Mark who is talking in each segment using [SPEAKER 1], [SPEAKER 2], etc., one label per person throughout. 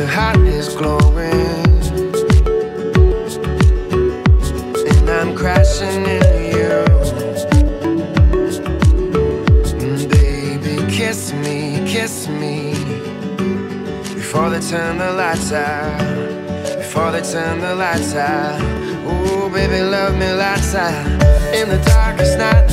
[SPEAKER 1] your heart is glowing, and I'm crashing into you. Baby, kiss me before they turn the lights out, before they turn the lights out. Ooh, baby, love me lights out in the darkest night.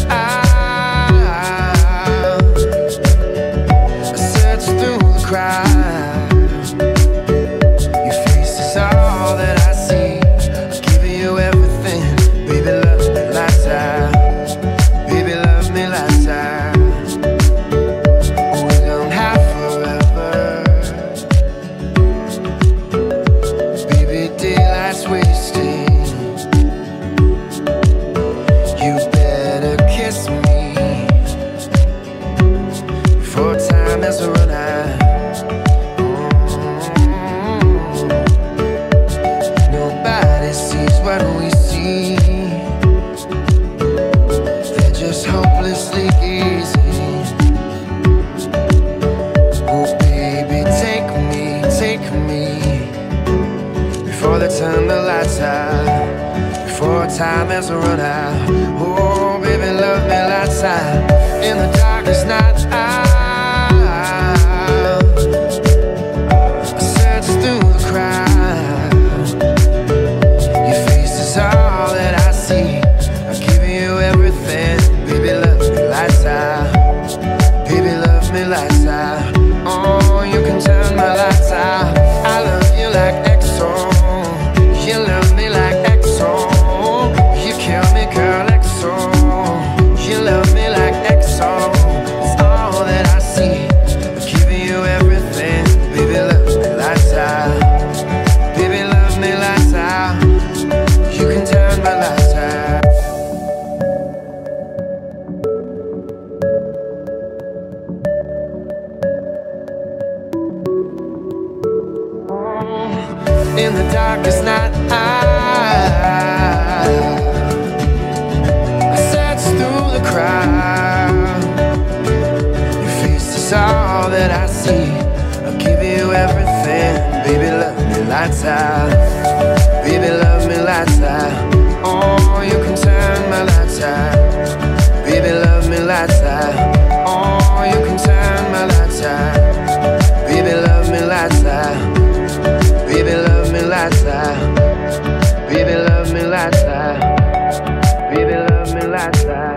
[SPEAKER 1] I search through the crowd. Your face is all that I see. I'll give you everything. Baby, love me lights out. Baby, love me lights out. We don't have forever. Baby, daylight's wasting. You better kiss me before time has run out. Nobody sees what we see. They're just hopelessly easy. Oh baby, take me before they turn the lights out, before time has run out. Oh baby, love me lights out in the darkest night. I search through the crowd. Your face is all that I see. I'll give you everything. Baby, love me lights out. Baby, love me lights out. Oh, you can turn my lights out. I love you like Exxon. You love me like Exxon. You kill me, girl, Exxon. You love me like Exxon. It's all that I see. I'm giving you everything. Baby, love me lights out. Baby, love me lights out. You can turn my lights out. In the darkest night, I search through the crowd. Your face is all that I see. I'll give you everything. Baby, love me lights out. Baby, love me lights out. Oh, you can turn my lights out. Baby, love me lights out. Oh, you can turn my lights out. Baby, love me lights out. Baby, love me lights out. Baby, love me lights out. Baby, love me lights out.